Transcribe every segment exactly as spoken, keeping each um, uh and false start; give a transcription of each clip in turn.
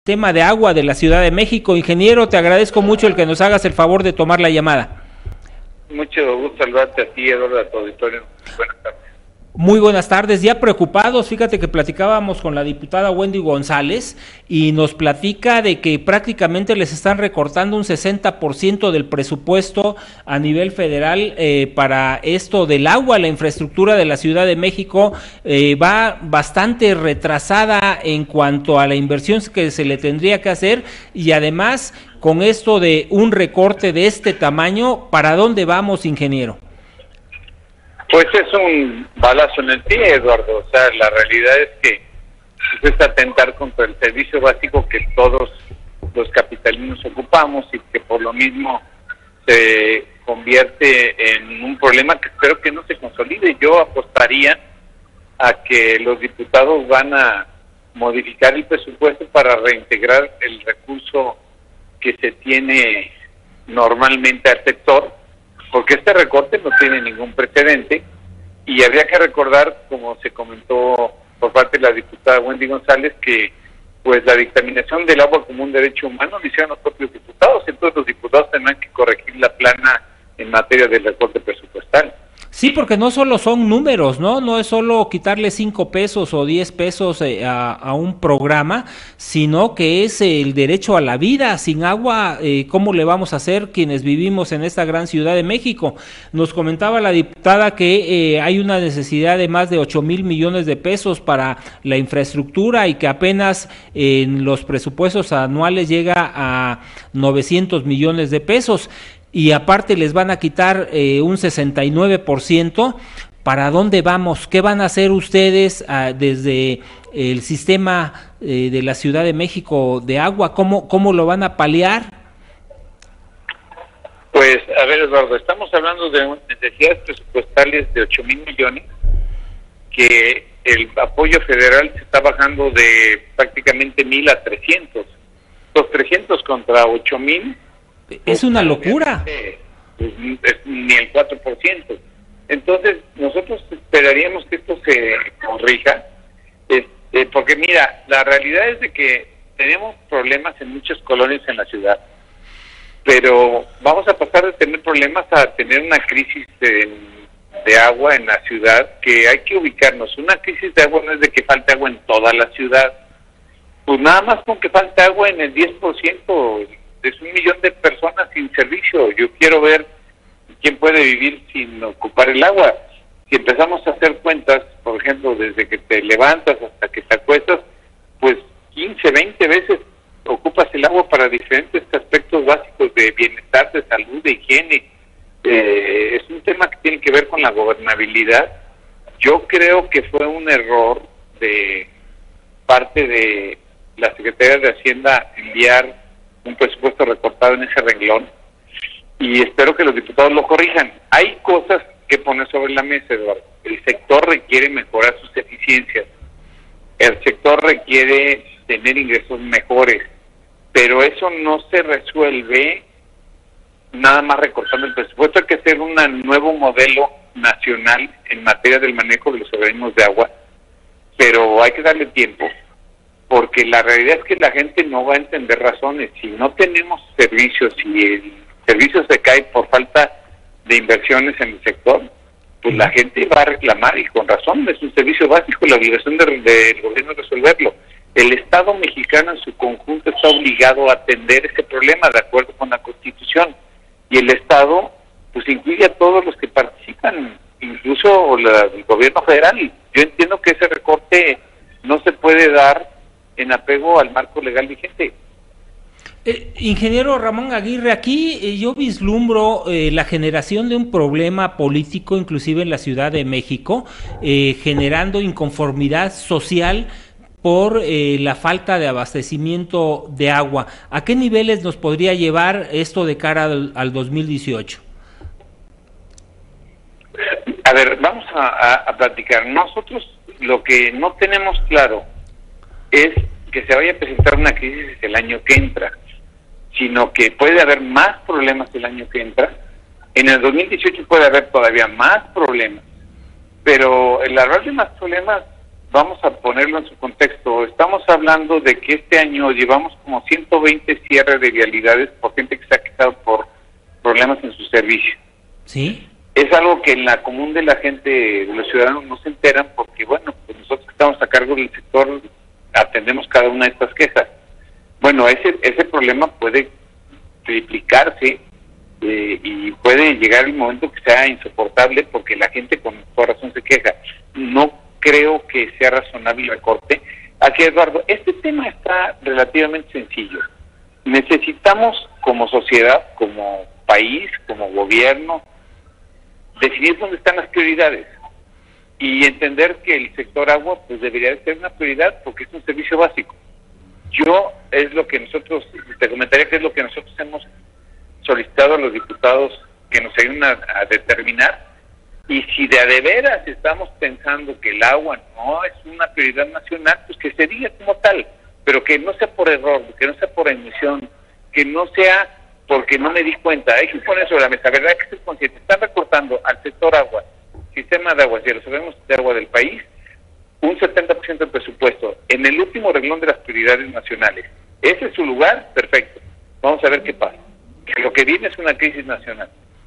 Tema de agua de la Ciudad de México. Ingeniero, te agradezco mucho el que nos hagas el favor de tomar la llamada. Mucho gusto saludarte a ti, Eduardo, a tu auditorio. Buenas tardes. Muy buenas tardes, ya preocupados, fíjate que platicábamos con la diputada Wendy González y nos platica de que prácticamente les están recortando un sesenta por ciento del presupuesto a nivel federal eh, para esto del agua. La infraestructura de la Ciudad de México eh, va bastante retrasada en cuanto a la inversión que se le tendría que hacer, y además con esto de un recorte de este tamaño, ¿para dónde vamos, ingeniero? Pues es un balazo en el pie, Eduardo. O sea, la realidad es que es atentar contra el servicio básico que todos los capitalinos ocupamos, y que por lo mismo se convierte en un problema que espero que no se consolide. Yo apostaría a que los diputados van a modificar el presupuesto para reintegrar el recurso que se tiene normalmente al sector, porque este recorte no tiene ningún precedente, y habría que recordar, como se comentó por parte de la diputada Wendy González, que pues la dictaminación del agua como un derecho humano lo hicieron los propios diputados. Entonces los diputados tendrán que corregir la plana en materia del recorte presupuestal. Sí, porque no solo son números, ¿no? No es solo quitarle cinco pesos o diez pesos eh, a, a un programa, sino que es eh, el derecho a la vida. Sin agua, eh, ¿cómo le vamos a hacer quienes vivimos en esta gran Ciudad de México? Nos comentaba la diputada que eh, hay una necesidad de más de ocho mil millones de pesos para la infraestructura, y que apenas eh, en los presupuestos anuales llega a novecientos millones de pesos. Y aparte les van a quitar eh, un sesenta y nueve por ciento. ¿Para dónde vamos? ¿Qué van a hacer ustedes ah, desde el sistema eh, de la Ciudad de México de agua? ¿Cómo, cómo lo van a paliar? Pues, a ver, Eduardo, estamos hablando de necesidades presupuestales de ocho mil millones, que el apoyo federal se está bajando de prácticamente mil a trescientos. Los trescientos contra ocho mil. Es una locura. Pues, es ni el cuatro por ciento. Entonces, nosotros esperaríamos que esto se corrija, este, porque mira, la realidad es de que tenemos problemas en muchas colonias en la ciudad, pero vamos a pasar de tener problemas a tener una crisis de, de agua en la ciudad, que hay que ubicarnos. Una crisis de agua no es de que falte agua en toda la ciudad, pues nada más con que falte agua en el diez por ciento, es un millón de personas sin servicio. Yo quiero ver quién puede vivir sin ocupar el agua. Si empezamos a hacer cuentas, por ejemplo, desde que te levantas hasta que te acuestas, pues quince, veinte veces ocupas el agua para diferentes aspectos básicos de bienestar, de salud, de higiene. Eh, es un tema que tiene que ver con la gobernabilidad. Yo creo que fue un error de parte de la Secretaría de Hacienda enviar un presupuesto recortado en ese renglón, y espero que los diputados lo corrijan. Hay cosas que poner sobre la mesa, Eduardo. El sector requiere mejorar sus eficiencias, el sector requiere tener ingresos mejores, pero eso no se resuelve nada más recortando el presupuesto. Hay que hacer un nuevo modelo nacional en materia del manejo de los organismos de agua, pero hay que darle tiempo, porque la realidad es que la gente no va a entender razones. Si no tenemos servicios, si el servicio se cae por falta de inversiones en el sector, pues la gente va a reclamar, y con razón. Es un servicio básico, la obligación del de, de gobierno es resolverlo. El Estado mexicano en su conjunto está obligado a atender ese problema de acuerdo con la Constitución, y el Estado pues incluye a todos los que participan, incluso la, el gobierno federal. Yo entiendo que ese recorte no se puede dar en apego al marco legal vigente. Eh, ingeniero Ramón Aguirre, aquí eh, yo vislumbro eh, la generación de un problema político, inclusive en la Ciudad de México, eh, generando inconformidad social por eh, la falta de abastecimiento de agua. ¿A qué niveles nos podría llevar esto de cara al, al dos mil dieciocho? A ver, vamos a, a, a platicar. Nosotros lo que no tenemos claro es que se vaya a presentar una crisis el año que entra, sino que puede haber más problemas el año que entra. En el dos mil dieciocho puede haber todavía más problemas, pero el hablar de más problemas vamos a ponerlo en su contexto. Estamos hablando de que este año llevamos como ciento veinte cierres de vialidades por gente que se ha quejado por problemas en su servicio. Sí. Es algo que en la común de la gente, de los ciudadanos, no se enteran porque, bueno, pues nosotros que estamos a cargo del sector atendemos cada una de estas quejas. Bueno, ese ese problema puede triplicarse eh, y puede llegar el momento que sea insoportable porque la gente con toda razón se queja. No creo que sea razonable el recorte. Así, Eduardo, este tema está relativamente sencillo. Necesitamos como sociedad, como país, como gobierno, definir dónde están las prioridades y entender que el sector agua pues debería de ser una prioridad porque es un servicio básico. Yo, es lo que nosotros, te comentaría que es lo que nosotros hemos solicitado a los diputados que nos ayuden a, a determinar, y si de a de veras estamos pensando que el agua no es una prioridad nacional, pues que se diga como tal, pero que no sea por error, que no sea por emisión, que no sea porque no me di cuenta. Hay que poner sobre la mesa, ¿verdad? Que estoy consciente, están recortando al sector agua, sistema de aguas y a los sistemas de agua del país, un setenta por ciento del presupuesto, en el último renglón de las prioridades nacionales. Ese es su lugar, perfecto. Vamos a ver qué pasa. Que lo que viene es una crisis nacional.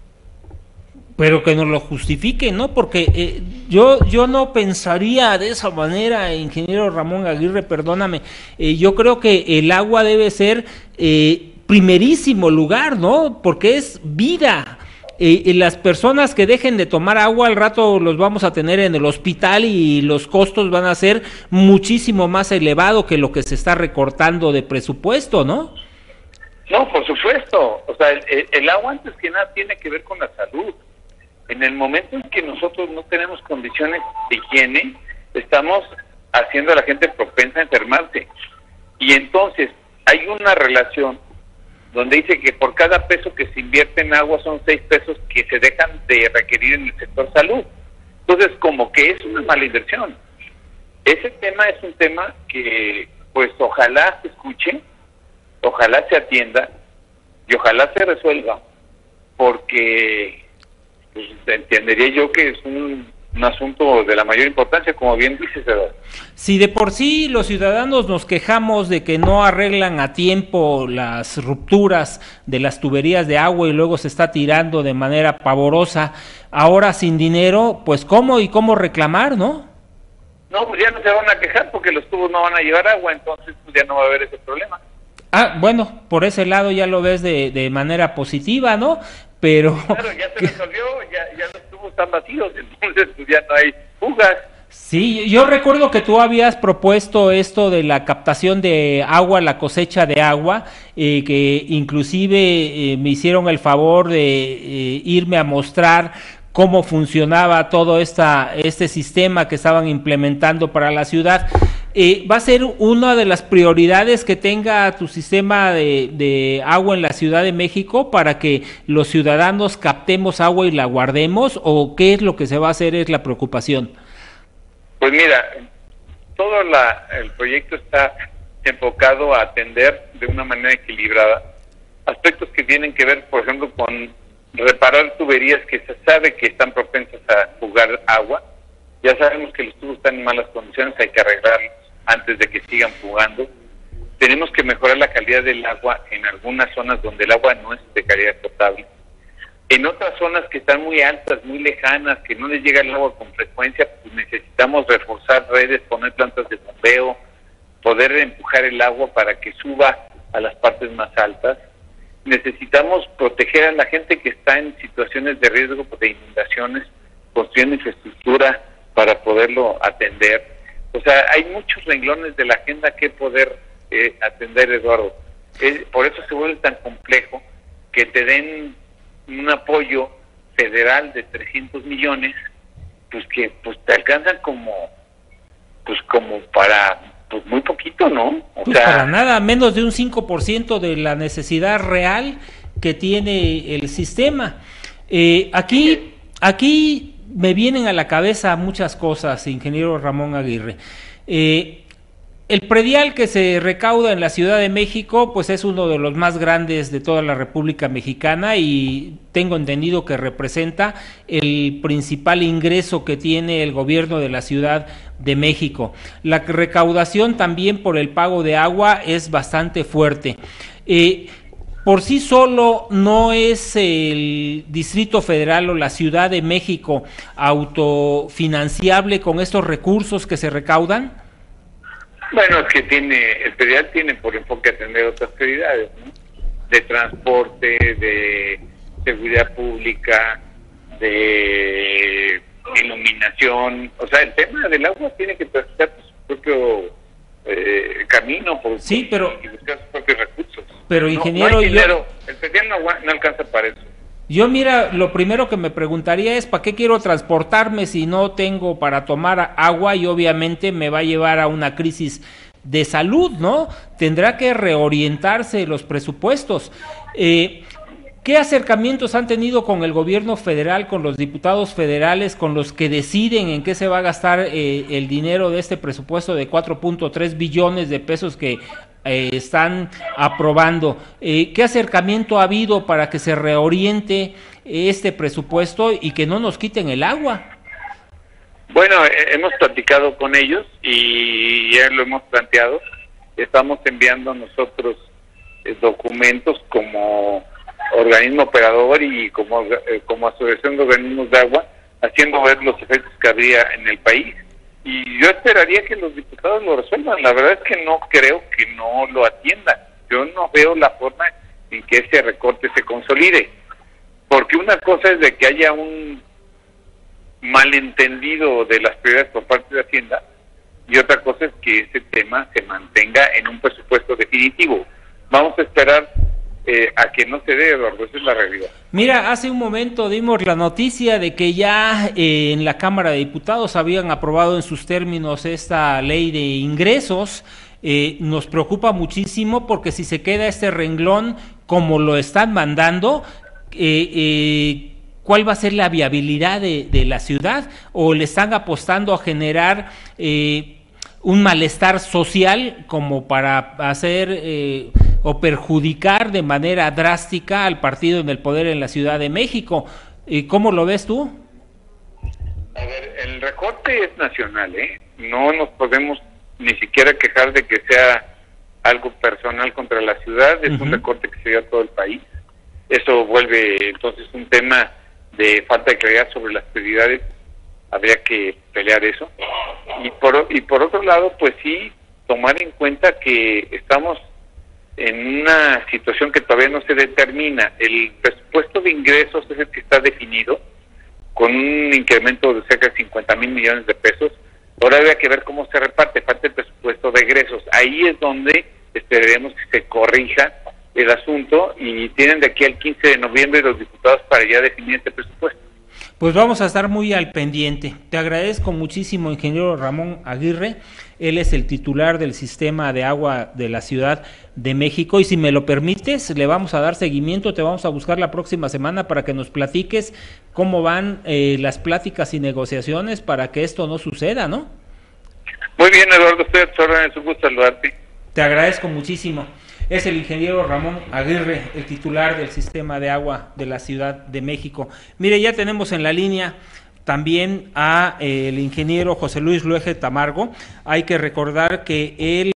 Pero que nos lo justifique, ¿no? Porque eh, yo yo no pensaría de esa manera, ingeniero Ramón Aguirre, perdóname. Eh, yo creo que el agua debe ser eh, primerísimo lugar, ¿no? Porque es vida. Eh, y las personas que dejen de tomar agua al rato los vamos a tener en el hospital y los costos van a ser muchísimo más elevados que lo que se está recortando de presupuesto, ¿no? No, por supuesto. O sea, el, el agua antes que nada tiene que ver con la salud. En el momento en que nosotros no tenemos condiciones de higiene, estamos haciendo a la gente propensa a enfermarse. Y entonces hay una relación donde dice que por cada peso que se invierte en agua son seis pesos que se dejan de requerir en el sector salud. Entonces, como que es una mala inversión. Ese tema es un tema que, pues, ojalá se escuche, ojalá se atienda y ojalá se resuelva, porque pues, entendería yo que es un, un asunto de la mayor importancia, como bien dices, Eduardo. Si de por sí los ciudadanos nos quejamos de que no arreglan a tiempo las rupturas de las tuberías de agua y luego se está tirando de manera pavorosa, ahora sin dinero, pues cómo y cómo reclamar, ¿no? No, pues ya no se van a quejar porque los tubos no van a llevar agua, entonces pues ya no va a haber ese problema. Ah, bueno, por ese lado ya lo ves de, de manera positiva, ¿no? Pero... Claro, ya se resolvió, ya, ya los tubos están vacíos, entonces pues ya no hay fugas. Sí, yo recuerdo que tú habías propuesto esto de la captación de agua, la cosecha de agua, eh, que inclusive eh, me hicieron el favor de eh, irme a mostrar cómo funcionaba todo esta, este sistema que estaban implementando para la ciudad. Eh, ¿Va a ser una de las prioridades que tenga tu sistema de, de agua en la Ciudad de México para que los ciudadanos captemos agua y la guardemos? ¿O qué es lo que se va a hacer? Es la preocupación. Pues mira, todo la, el proyecto está enfocado a atender de una manera equilibrada aspectos que tienen que ver, por ejemplo, con reparar tuberías que se sabe que están propensas a jugar agua. Ya sabemos que los tubos están en malas condiciones, hay que arreglarlos antes de que sigan jugando. Tenemos que mejorar la calidad del agua en algunas zonas donde el agua no es de calidad potable. En otras zonas que están muy altas, muy lejanas, que no les llega el agua con frecuencia, pues necesitamos reforzar redes, poner plantas de bombeo, poder empujar el agua para que suba a las partes más altas. Necesitamos proteger a la gente que está en situaciones de riesgo de inundaciones, construyendo infraestructura para poderlo atender. O sea, hay muchos renglones de la agenda que poder eh, atender, Eduardo. Eh, por eso se vuelve tan complejo que te den un apoyo federal de trescientos millones, pues que pues te alcanzan como pues como para pues muy poquito, ¿no? O pues sea, para nada, menos de un cinco por ciento de la necesidad real que tiene el sistema. Eh, aquí, aquí me vienen a la cabeza muchas cosas, ingeniero Ramón Aguirre. Eh, El predial que se recauda en la Ciudad de México, pues es uno de los más grandes de toda la República Mexicana y tengo entendido que representa el principal ingreso que tiene el gobierno de la ciudad de México. La recaudación también por el pago de agua es bastante fuerte. Eh, por sí solo no es el Distrito Federal o la Ciudad de México autofinanciable con estos recursos que se recaudan. Bueno, es que tiene, el federal tiene por enfoque atender otras prioridades, ¿no? De transporte, de seguridad pública, de iluminación. O sea, el tema del agua tiene que transitar por su propio eh, camino, por, sí, pero, y buscar sus propios recursos. Pero, no, ingeniero, no hay dinero. Yo, el federal no, no alcanza para eso. Yo, mira, lo primero que me preguntaría es, ¿para qué quiero transportarme si no tengo para tomar agua? Y obviamente me va a llevar a una crisis de salud, ¿no? Tendrá que reorientarse los presupuestos. Eh, ¿Qué acercamientos han tenido con el gobierno federal, con los diputados federales, con los que deciden en qué se va a gastar eh, el dinero de este presupuesto de cuatro punto tres billones de pesos que Eh, están aprobando? Eh, ¿Qué acercamiento ha habido para que se reoriente este presupuesto y que no nos quiten el agua? Bueno, eh, hemos platicado con ellos y ya lo hemos planteado. Estamos enviando nosotros eh, documentos como organismo operador y como, eh, como asociación de organismos de agua, haciendo ver los efectos que habría en el país. Y yo esperaría que los diputados lo resuelvan. La verdad es que no creo que no lo atiendan. Yo no veo la forma en que ese recorte se consolide. Porque una cosa es de que haya un malentendido de las prioridades por parte de Hacienda y otra cosa es que ese tema se mantenga en un presupuesto definitivo. Vamos a esperar Eh, a que no se dé, Eduardo, esa es la realidad. Mira, hace un momento dimos la noticia de que ya eh, en la Cámara de Diputados habían aprobado en sus términos esta ley de ingresos. Eh, nos preocupa muchísimo porque si se queda este renglón como lo están mandando, eh, eh, ¿cuál va a ser la viabilidad de, de la ciudad? ¿O le están apostando a generar eh, un malestar social como para hacer eh, o perjudicar de manera drástica al partido en el poder en la Ciudad de México? ¿Y cómo lo ves tú? A ver, el recorte es nacional, ¿eh? No nos podemos ni siquiera quejar de que sea algo personal contra la ciudad, es uh-huh. un recorte que se dio a todo el país. Eso vuelve entonces un tema de falta de claridad sobre las prioridades, habría que pelear eso. Y por, y por otro lado, pues sí, tomar en cuenta que estamos en una situación que todavía no se determina. El presupuesto de ingresos es el que está definido, con un incremento de cerca de cincuenta mil millones de pesos. Ahora habría que ver cómo se reparte, falta el presupuesto de egresos. Ahí es donde esperaremos que se corrija el asunto y tienen de aquí al quince de noviembre los diputados para ya definir este presupuesto. Pues vamos a estar muy al pendiente. Te agradezco muchísimo, ingeniero Ramón Aguirre. Él es el titular del sistema de agua de la Ciudad de México y si me lo permites, le vamos a dar seguimiento, te vamos a buscar la próxima semana para que nos platiques cómo van eh, las pláticas y negociaciones para que esto no suceda, ¿no? Muy bien, Eduardo, estoy a tu orden, es un gusto saludarte. Te agradezco muchísimo. Es el ingeniero Ramón Aguirre, el titular del sistema de agua de la Ciudad de México. Mire, ya tenemos en la línea también a eh, el ingeniero José Luis Luege Tamargo. Hay que recordar que él